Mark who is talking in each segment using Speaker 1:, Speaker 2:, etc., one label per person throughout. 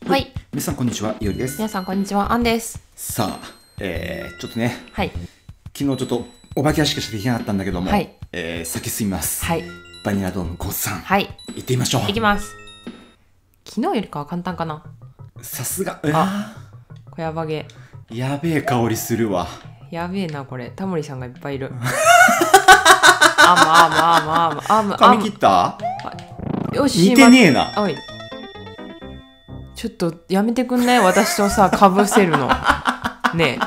Speaker 1: はい。
Speaker 2: 皆さんこんにちは、いおりです。
Speaker 1: 皆さんこんにちは、アンです。
Speaker 2: さあ、ちょっとね、
Speaker 1: はい。
Speaker 2: 昨日ちょっとお化け屋敷しかできなかったんだけども、
Speaker 1: はい。
Speaker 2: 先進みます。
Speaker 1: はい。
Speaker 2: バニラドームコースさん、
Speaker 1: はい。
Speaker 2: 行ってみましょう。
Speaker 1: いきます。昨日よりかは簡単かな。
Speaker 2: さすが、
Speaker 1: 小やばげ。
Speaker 2: やべえ香りするわ。
Speaker 1: やべえな、これ。タモリさんがいっぱいいる。あむ。
Speaker 2: 髪切った？
Speaker 1: よし、
Speaker 2: 似てねえな。
Speaker 1: おい。ちょっとやめてくんない？私とさ、かぶせるの。ねえ。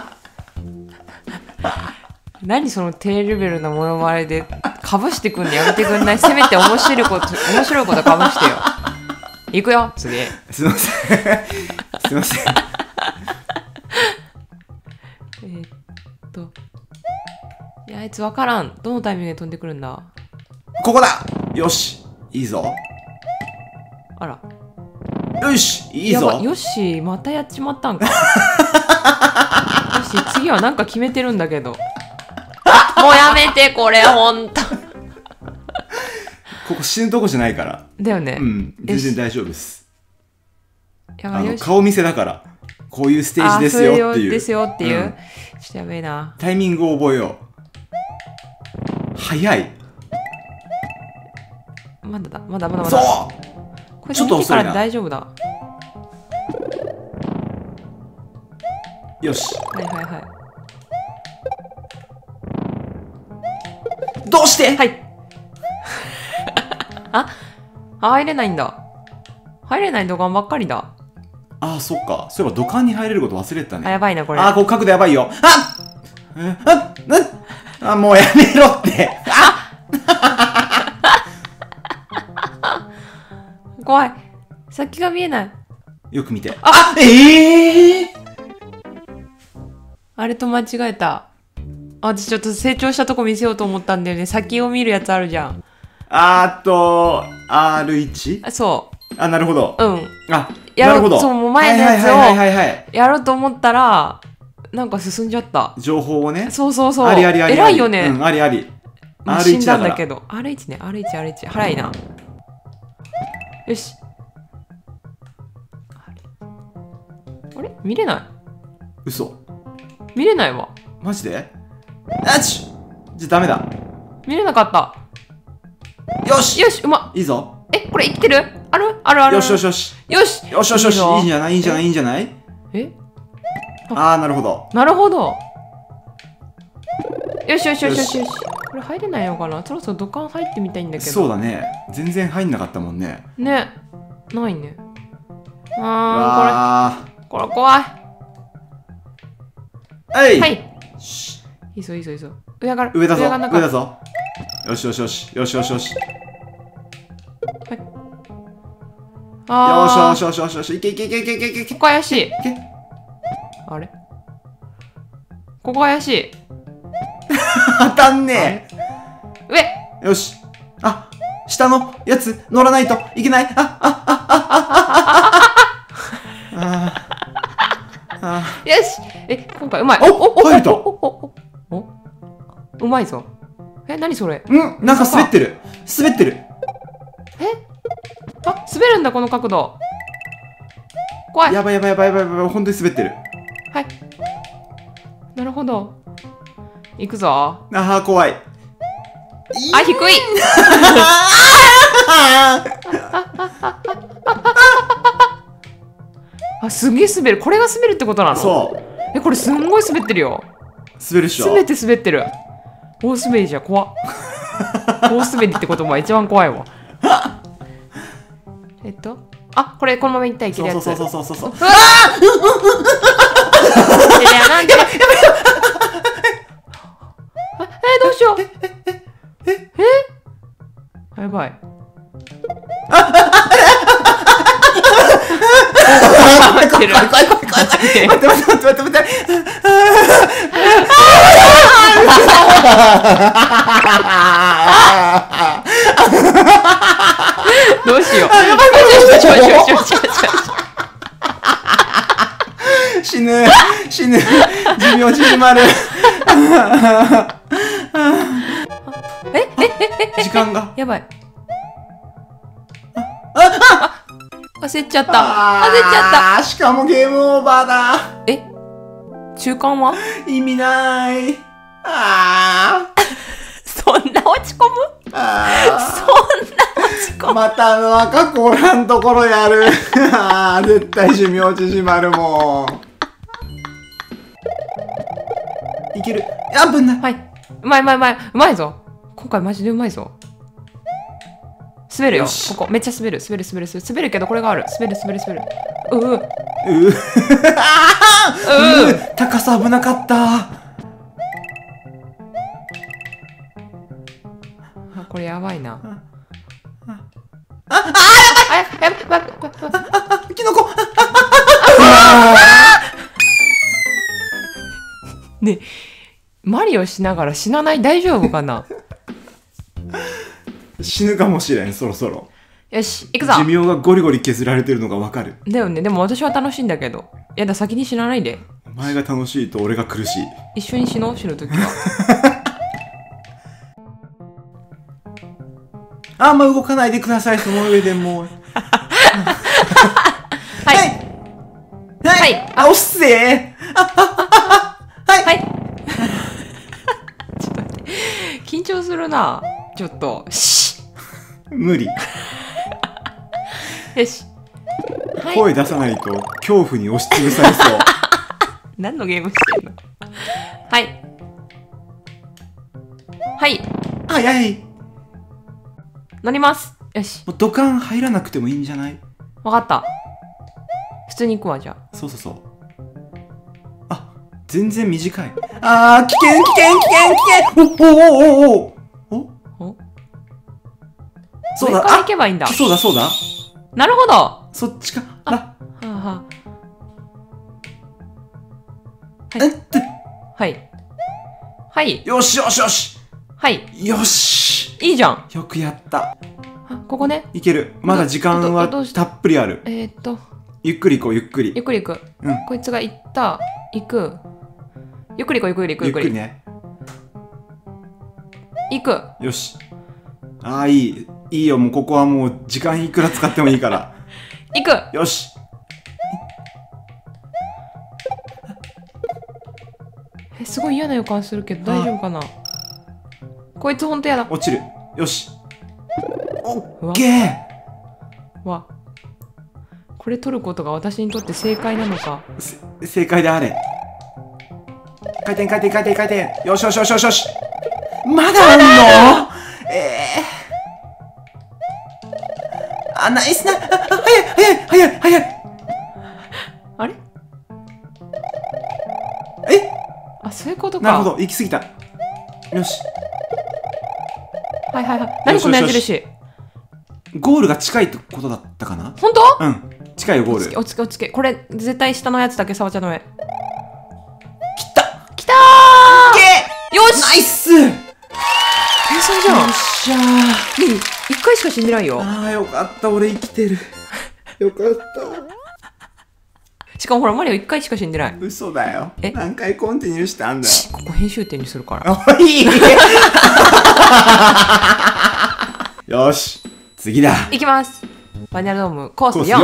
Speaker 1: 何その低レベルなモノマネでかぶしてくんのやめてくんない？せめて面白いことかぶしてよ。いくよ、次。
Speaker 2: すいません。すいません。
Speaker 1: いや、あいつわからん。どのタイミングで飛んでくるんだ？
Speaker 2: ここだ。よし、いいぞ。
Speaker 1: あら。
Speaker 2: よし、いいぞ。
Speaker 1: よし、またやっちまったんか。よし、次はなんか決めてるんだけど。もうやめて、これ、ほんと。
Speaker 2: ここ死ぬとこじゃないから。
Speaker 1: だよね。
Speaker 2: うん、全然大丈夫です。
Speaker 1: やばい、よし。
Speaker 2: 顔見せだから。こういうステージですよっていう。
Speaker 1: ですよっていう。ちょっとやべえな。
Speaker 2: タイミングを覚えよう。早い。
Speaker 1: まだ。
Speaker 2: そう。
Speaker 1: これちょっと遅いな。大丈夫だ。
Speaker 2: よし。
Speaker 1: はい。
Speaker 2: どうして？
Speaker 1: はい。入れないんだ。入れない土管ばっかりだ。
Speaker 2: あ、そっか。そういえば土管に入れること忘れてたね。
Speaker 1: やばいな、これ。
Speaker 2: こう角度やばいよ。もうやめろって。
Speaker 1: 怖い。先が見えない。
Speaker 2: よく見て。
Speaker 1: あれと間違えた。私ちょっと成長したとこ見せようと思ったんだよね。先を見るやつあるじゃん。
Speaker 2: R1？
Speaker 1: そう。
Speaker 2: なるほど。
Speaker 1: うん。
Speaker 2: なるほど。
Speaker 1: そう、もう前のやつをやろうと思ったら、なんか進んじゃった。
Speaker 2: 情報をね。
Speaker 1: そう。
Speaker 2: あり。
Speaker 1: 偉いよね。
Speaker 2: うん、あり。
Speaker 1: 死んだんだけど。R1 ね。R1。早いな。よし。あれ？見れない。
Speaker 2: 嘘。
Speaker 1: 見れないわ。
Speaker 2: マジで？じゃあダメだ。
Speaker 1: 見れなかった。
Speaker 2: よし、
Speaker 1: うまっ。
Speaker 2: いいぞ。
Speaker 1: これ生きてる？ある。
Speaker 2: よし。
Speaker 1: いいんじ
Speaker 2: ゃない？なるほど。
Speaker 1: よし。これ入れないのかな？そろそろ土管入ってみたいんだけど。
Speaker 2: そうだね。全然入んなかったもんね。
Speaker 1: ね。ないね。これ怖い。はい。いいぞ。上だ
Speaker 2: ぞ。よし。はい。よし。いけ。
Speaker 1: ここ怪しい。あれ？ここ怪しい。
Speaker 2: 当たんね
Speaker 1: え。
Speaker 2: よし。下のやつ乗らないといけない。よ
Speaker 1: し。今回うまい。
Speaker 2: 入れた。
Speaker 1: うまいぞ。何それ？
Speaker 2: なんか滑ってる。
Speaker 1: 滑るんだ、この角度。怖い。
Speaker 2: やばい。本当に滑ってる。
Speaker 1: はい。なるほど。行くぞ。
Speaker 2: 怖い。
Speaker 1: 低い。すげえ滑る。これが滑るってことなの？
Speaker 2: そう。
Speaker 1: これすんごい滑ってるよ。
Speaker 2: 滑るっしょ。
Speaker 1: 滑ってる。大滑りじゃ怖っ。大滑りって言葉が一番怖いわ。これこのままいったらいけるやつ。
Speaker 2: そう。
Speaker 1: うわー！やばい。どうしよう。やばい。
Speaker 2: 待って。
Speaker 1: どうしよう。
Speaker 2: 死ぬ。寿命縮まる。時間が。
Speaker 1: やばい。 焦っちゃった。焦っちゃ
Speaker 2: あー、しかもゲームオーバーだ。
Speaker 1: った。え、中間は
Speaker 2: 意味ない。あー。
Speaker 1: そんな落ち込む？そんな落ち込む？
Speaker 2: また赤コーラんところやる。あー、絶対寿命縮まるもん。いける。あ、ぶんない。
Speaker 1: はい。うまいぞ。今回マジでうまいぞ。滑るよ。ここ。めっちゃ滑るけどこれがある。滑る。
Speaker 2: 高さ危なかった。
Speaker 1: これやばいな。やばい。
Speaker 2: キノコ。
Speaker 1: ねえ、マリオしながら死なない？大丈夫かな？
Speaker 2: 死ぬかもしれん、そろそろ。
Speaker 1: よし、行くぞ。
Speaker 2: 寿命がゴリゴリ削られてるのがわかる。
Speaker 1: だよね。でも私は楽しいんだけど。やだ、先に死なないで。
Speaker 2: お前が楽しいと俺が苦しい。
Speaker 1: 一緒に死のう、死ぬときは。
Speaker 2: あんま動かないでください、その上でもう。
Speaker 1: はい。
Speaker 2: あ、押すぜ。
Speaker 1: はい。ちょっと待って。緊張するな。ちょっと。
Speaker 2: 無理。
Speaker 1: よし。はい。
Speaker 2: 声出さないと恐怖に押しつぶされそう。
Speaker 1: 何のゲームしてんの？はい。
Speaker 2: 早い。
Speaker 1: 乗ります。よし。
Speaker 2: もう土管入らなくてもいいんじゃない？
Speaker 1: わかった。普通に行くわ、じゃあ。
Speaker 2: そう。あ、全然短い。あー、危険。おそうだ。
Speaker 1: 上から行けばいいんだ。
Speaker 2: そうだ。
Speaker 1: なるほど。
Speaker 2: そっちか。
Speaker 1: はい。
Speaker 2: よし。
Speaker 1: はい。
Speaker 2: よし。
Speaker 1: いいじゃん。
Speaker 2: よくやった。
Speaker 1: ここね。
Speaker 2: いける。まだ時間はたっぷりある。ゆっくり行こう、ゆっくり。
Speaker 1: ゆっくり行く。こいつが行く。ゆっくり行く。
Speaker 2: ゆっくりね。
Speaker 1: 行く。
Speaker 2: よし。ああ、いいよ。もうここはもう時間いくら使ってもいいから。
Speaker 1: 行く。
Speaker 2: よし。
Speaker 1: すごい嫌な予感するけど大丈夫かな。こいつほんと嫌だ。
Speaker 2: 落ちる。よし。オッケー。
Speaker 1: わ。これ取ることが私にとって正解なのか。
Speaker 2: 正解であれ。回転。よし。まだあんの？あ、ナイスな。早い。
Speaker 1: あれ？あ、そういうことか。
Speaker 2: なるほど、行き過ぎた。よし。
Speaker 1: はい。何この矢印。
Speaker 2: ゴールが近いってことだったかな？
Speaker 1: ほんと？
Speaker 2: うん。近いよ、ゴール。
Speaker 1: 落ち着け。これ、絶対下のやつだけ、さわちゃんの上。
Speaker 2: 来た
Speaker 1: ー！よし！
Speaker 2: ナイス！
Speaker 1: 天才じゃん。
Speaker 2: よっしゃー。
Speaker 1: 一回しか死んでないよ。
Speaker 2: ああ、よかった。俺生きてる。よかった。
Speaker 1: しかもほら、マリオ一回しか死んでない。
Speaker 2: 嘘だよ。何回コンティニューしたんだよ。
Speaker 1: ここ編集点にするから。
Speaker 2: おいよし。次だ。
Speaker 1: いきます。バニラドームコース4。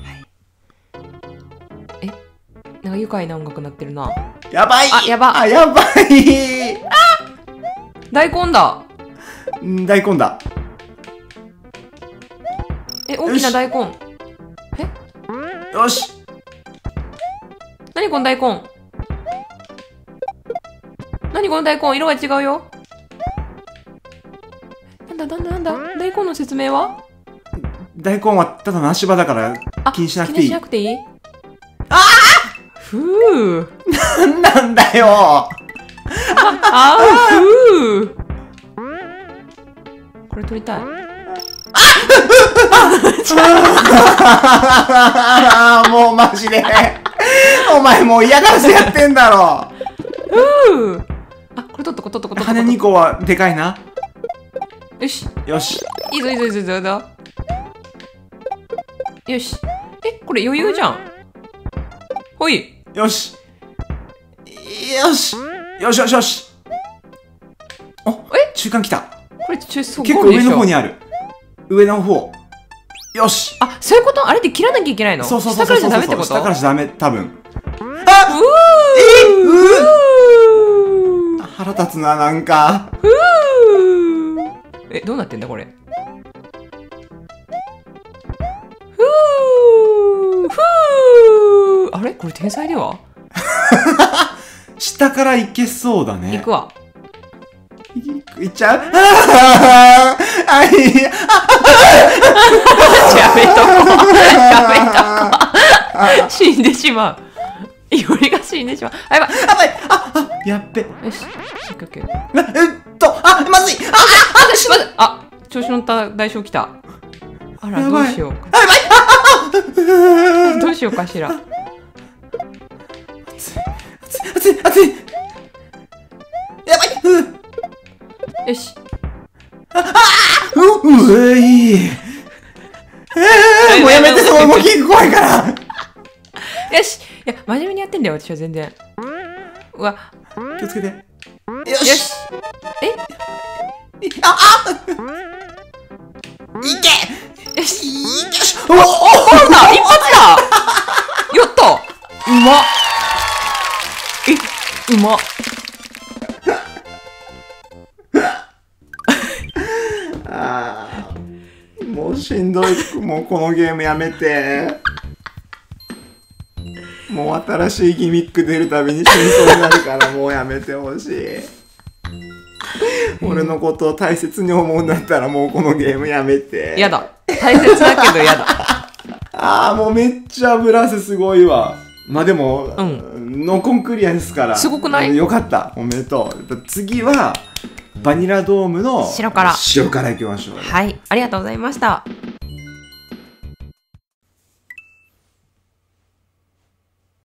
Speaker 1: なんか愉快な音楽鳴ってるな。
Speaker 2: やばい。
Speaker 1: やばい。大根だ。
Speaker 2: 大根だ。
Speaker 1: 大きな大根。
Speaker 2: よし。
Speaker 1: 何この大根。色が違うよ。なんだ大根の説明は？
Speaker 2: 大根はただの足場だから気にしなくていい。
Speaker 1: 気にしなくていい？
Speaker 2: なんだよ。
Speaker 1: これ取りたい。
Speaker 2: もうマジで。お前もう嫌がらせやってんだろ。
Speaker 1: これ取っとこ。
Speaker 2: 羽2個はでかいな。
Speaker 1: よし。いいぞ。よし。これ余裕じゃん。ほい。
Speaker 2: よし。お、中間来た。
Speaker 1: これ
Speaker 2: 結構上の方にある。上の方。よし。
Speaker 1: そういうこと？あれって切らなきゃいけないの？
Speaker 2: そうそうそう
Speaker 1: 下
Speaker 2: そうそう。
Speaker 1: からじゃダメってこと？
Speaker 2: 下からじゃダメ、多分。腹立つな、なんか。
Speaker 1: どうなってんだこれ。あれこれ天才では？
Speaker 2: 下から行けそうだね。
Speaker 1: 行くわ。
Speaker 2: 行っちゃう？あいや。
Speaker 1: やめとこう。やめとこう。死んでしまう。いおりが死んでしまう。あ、やばい。
Speaker 2: やっべ。
Speaker 1: よし。引っ掛け。
Speaker 2: まずい。
Speaker 1: 調子乗った代償来た。あら、
Speaker 2: やばい。
Speaker 1: どうしようか。どうしようかしら。
Speaker 2: 熱い。やばい。
Speaker 1: よし。
Speaker 2: うい。もうやめて、その動き怖いから。
Speaker 1: よし。いや、真面目にやってんだよ、私は全然。うわ。
Speaker 2: 気をつけて。よ
Speaker 1: よし。
Speaker 2: いけ。
Speaker 1: よし。
Speaker 2: おお、
Speaker 1: 一発だ。やった。うまっ。うまっ。
Speaker 2: もうしんどい。もうこのゲームやめて。もう新しいギミック出るたびに死にそうになるからもうやめてほしい。俺のことを大切に思うんだったらもうこのゲームやめて。
Speaker 1: やだ。大切だけどやだ。
Speaker 2: もうめっちゃブラスすごいわ。まあでも、ノーコンクリアですから。
Speaker 1: すごくない？
Speaker 2: よかった。おめでとう。次はバニラドームの
Speaker 1: 白から
Speaker 2: 行きましょう。
Speaker 1: はい、ありがとうございました。